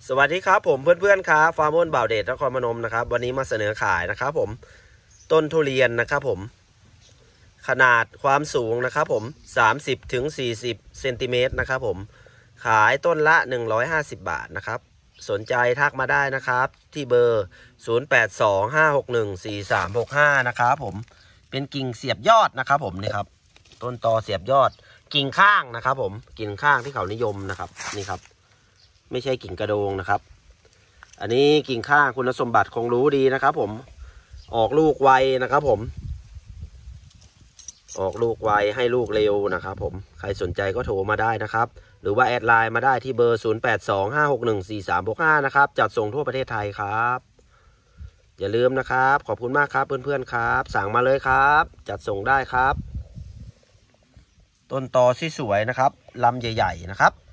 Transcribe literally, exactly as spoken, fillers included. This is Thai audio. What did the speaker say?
สวัสดีครับผมเพื่อนๆครับฟาร์มอ้นบ่าวเดชนครพนมนะครับวันนี้มาเสนอขายนะครับผมต้นทุเรียนนะครับผมขนาดความสูงนะครับผมสามสิบถึงสี่สิบเซนติเมตรนะครับผมขายต้นละหนึ่งร้อยห้าสิบบาทนะครับสนใจทักมาได้นะครับที่เบอร์ศูนย์ แปด สอง ห้า หก หนึ่ง สี่ สาม หก ห้านะครับผมเป็นกิ่งเสียบยอดนะครับผมนี่ครับต้นตอเสียบยอดกิ่งข้างนะครับผมกิ่งข้างที่เขานิยมนะครับนี่ครับไม่ใช่กิ่งกระโดงนะครับอันนี้กิ่งข้างคุณสมบัติคงรู้ดีนะครับผมออกลูกไวนะครับผมออกลูกไวให้ลูกเร็วนะครับผมใครสนใจก็โทรมาได้นะครับหรือว่าแอดไลน์มาได้ที่เบอร์ศูนย์ แปด สอง ห้า หก หนึ่ง สี่ สาม หก ห้านะครับจัดส่งทั่วประเทศไทยครับอย่าลืมนะครับขอบคุณมากครับเพื่อนๆครับสั่งมาเลยครับจัดส่งได้ครับต้นตอที่สวยนะครับลำใหญ่ๆนะครับ